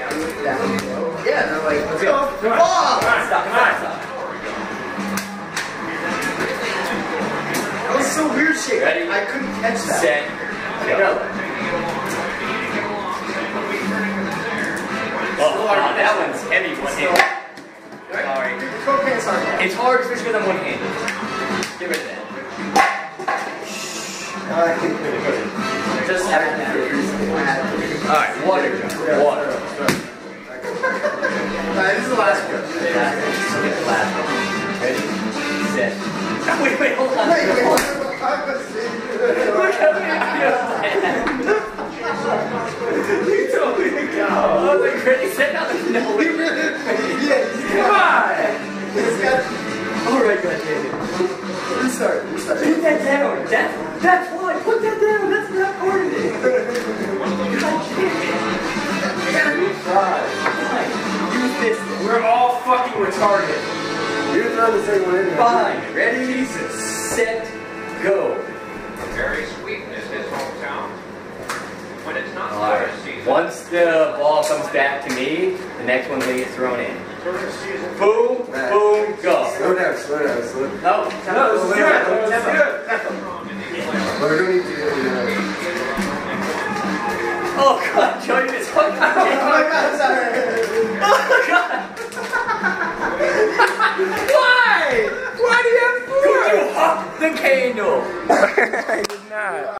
Yeah, they're like, let's go. Stop. That was so weird shit. Ready? I couldn't catch that. Set. Go. Oh, that one's heavy one-handed. Sorry. It's hard, especially because I'm one-handed. Get rid of that. Just have it now. Alright, water. This is the last one. Ready? Set. Wait, hold on. Look how many you told me to go. I was like, ready, set, now there's no way. Come on! Alright, goddammit. Restart. Put that down. That's why. Put that down. That's not part of it. Fine. Use this. We're all fucking retarded. You're throwing the same one in there. Fine. Ready? Set. Go. Very sweet in his hometown. When it's not Alright. tourist season. Once the ball comes back to me, the next one's gonna get thrown in. Boom, boom, go. Slow down. No, No, this is good. That's good. What do we need to do? Oh god